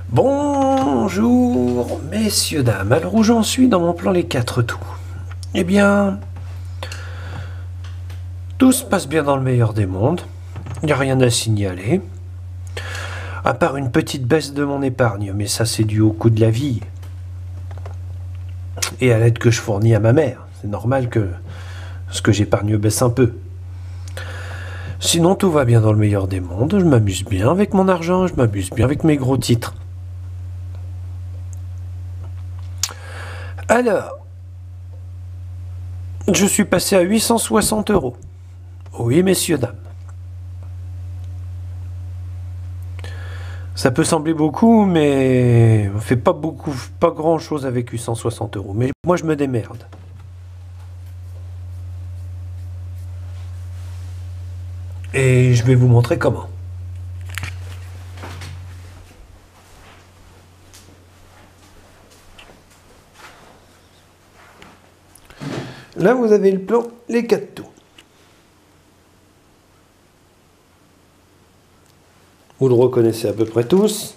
Bonjour, messieurs, dames. Alors où j'en suis dans mon plan les 4 tours? Eh bien, tout se passe bien dans le meilleur des mondes. Il n'y a rien à signaler. À part une petite baisse de mon épargne, mais ça c'est dû au coût de la vie. Et à l'aide que je fournis à ma mère. C'est normal que ce que j'épargne baisse un peu. Sinon tout va bien dans le meilleur des mondes. Je m'amuse bien avec mon argent, je m'amuse bien avec mes gros titres. Alors, je suis passé à 860 €. Oui, messieurs, dames. Ça peut sembler beaucoup, mais on fait pas beaucoup, pas grand chose avec 860 €. Mais moi, je me démerde. Et je vais vous montrer comment. Là, vous avez le plan, les 4 tours. Vous le reconnaissez à peu près tous.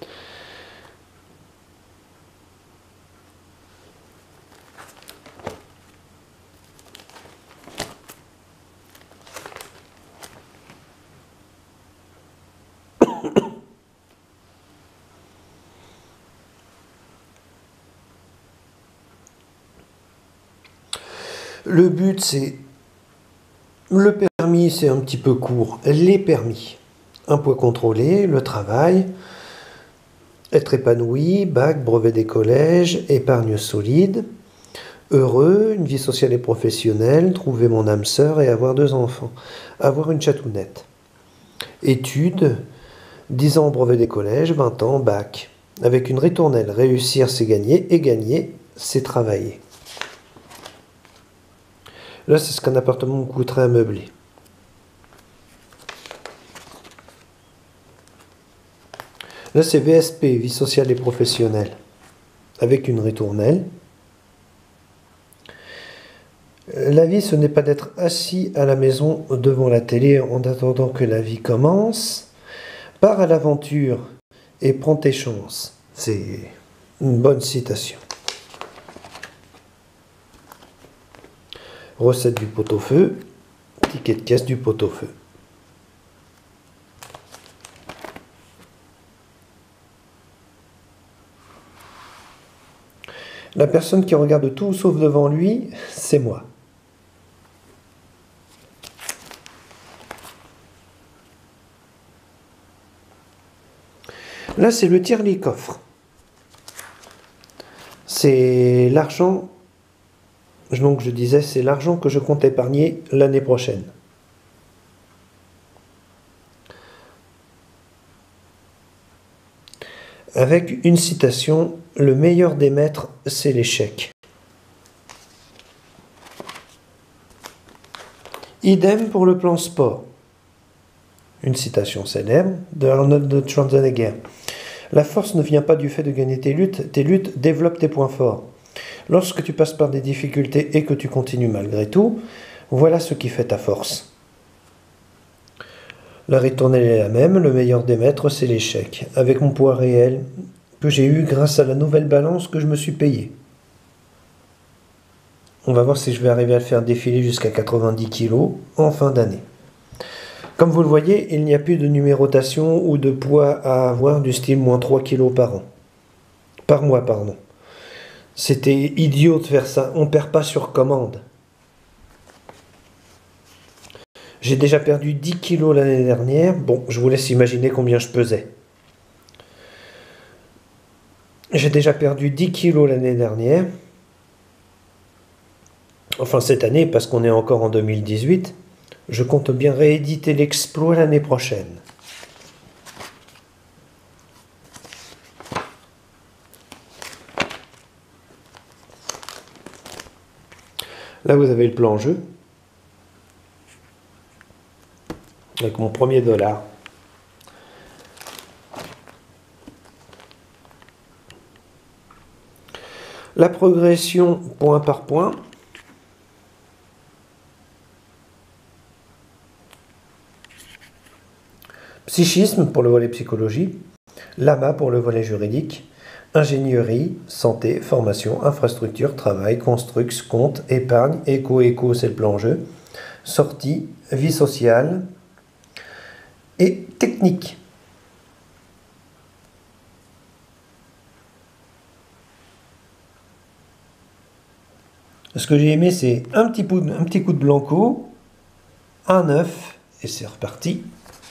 Le but, c'est... Le permis, c'est un petit peu court. Les permis. Un poids contrôlé, le travail, être épanoui, bac, brevet des collèges, épargne solide, heureux, une vie sociale et professionnelle, trouver mon âme sœur et avoir 2 enfants, avoir une chatounette. Études, 10 ans au brevet des collèges, 20 ans bac. Avec une ritournelle, réussir c'est gagner et gagner c'est travailler. Là, c'est ce qu'un appartement me coûterait à meubler. Là, c'est VSP, vie sociale et professionnelle, avec une ritournelle. La vie, ce n'est pas d'être assis à la maison devant la télé en attendant que la vie commence. Pars à l'aventure et prends tes chances. C'est une bonne citation. Recette du pot-au-feu, ticket de caisse du pot-au-feu. La personne qui regarde tout sauf devant lui, c'est moi. Là, c'est le tire-les-coffres. C'est l'argent, donc je disais, c'est l'argent que je compte épargner l'année prochaine. Avec une citation, le meilleur des maîtres, c'est l'échec. Idem pour le plan sport. Une citation célèbre de Arnold Schwarzenegger. La force ne vient pas du fait de gagner tes luttes développent tes points forts. Lorsque tu passes par des difficultés et que tu continues malgré tout, voilà ce qui fait ta force. La ritournelle est la même, le meilleur des maîtres, c'est l'échec, avec mon poids réel que j'ai eu grâce à la nouvelle balance que je me suis payée. On va voir si je vais arriver à le faire défiler jusqu'à 90 kg en fin d'année. Comme vous le voyez, il n'y a plus de numérotation ou de poids à avoir du style moins 3 kg par mois, pardon. C'était idiot de faire ça, on ne perd pas sur commande. J'ai déjà perdu 10 kg l'année dernière, bon, je vous laisse imaginer combien je pesais. J'ai déjà perdu 10 kg l'année dernière, enfin cette année parce qu'on est encore en 2018, je compte bien rééditer l'exploit l'année prochaine. Là, vous avez le plan jeu. Avec mon premier dollar. La progression point par point. Psychisme pour le volet psychologie. L'AMA pour le volet juridique. Ingénierie, santé, formation, infrastructure, travail, construx, compte, épargne, éco, c'est le plan jeu. Sortie, vie sociale et technique. Ce que j'ai aimé, c'est un petit coup de blanco, un 9, et c'est reparti.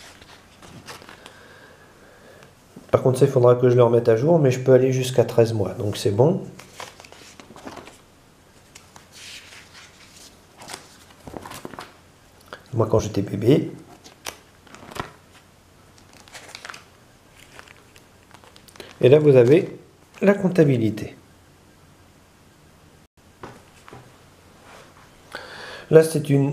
Par contre, ça, il faudra que je le remette à jour, mais je peux aller jusqu'à 13 mois, donc c'est bon. Moi, quand j'étais bébé. Et là, vous avez la comptabilité. Là, c'est une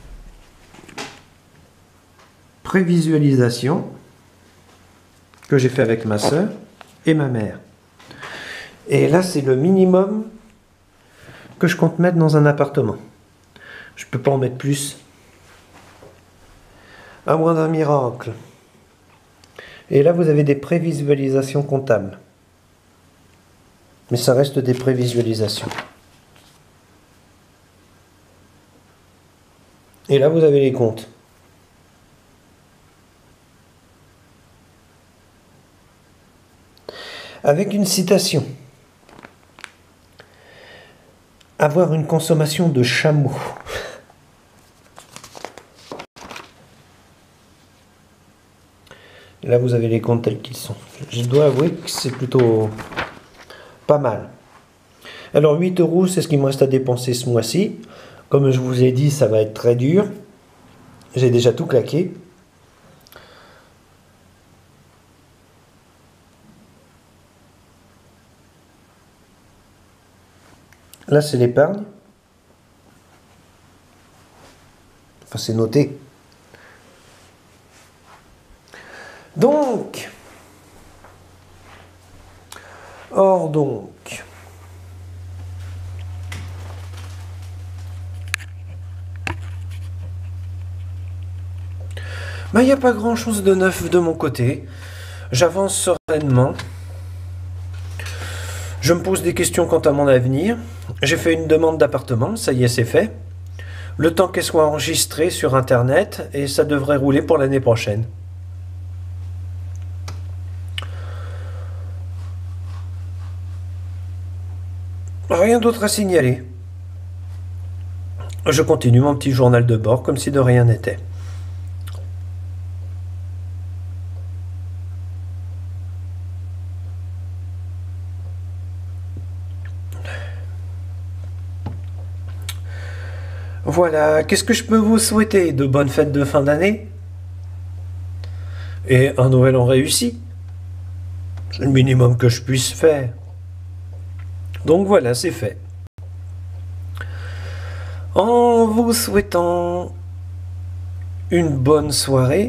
prévisualisation que j'ai fait avec ma soeur et ma mère. Et là, c'est le minimum que je compte mettre dans un appartement. Je ne peux pas en mettre plus. À moins d'un miracle. Et là, vous avez des prévisualisations comptables. Mais ça reste des prévisualisations. Et là, vous avez les comptes. Avec une citation. Avoir une consommation de chameau. Et là, vous avez les comptes tels qu'ils sont. Je dois avouer que c'est plutôt pas mal. Alors, 8 €, c'est ce qu'il me reste à dépenser ce mois-ci. Comme je vous ai dit, ça va être très dur. J'ai déjà tout claqué. Là, c'est l'épargne. Enfin, c'est noté. Donc, il n'y a pas grand-chose de neuf de mon côté. J'avance sereinement. Je me pose des questions quant à mon avenir. J'ai fait une demande d'appartement, ça y est, c'est fait. Le temps qu'elle soit enregistrée sur Internet, et ça devrait rouler pour l'année prochaine. Rien d'autre à signaler. Je continue mon petit journal de bord comme si de rien n'était. Voilà, qu'est-ce que je peux vous souhaiter? De bonnes fêtes de fin d'année et un nouvel an réussi. C'est le minimum que je puisse faire. Donc voilà, c'est fait. En vous souhaitant une bonne soirée.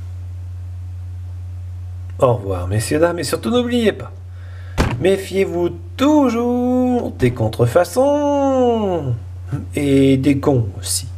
Au revoir, messieurs, dames, et surtout n'oubliez pas, méfiez-vous toujours des contrefaçons et des cons aussi.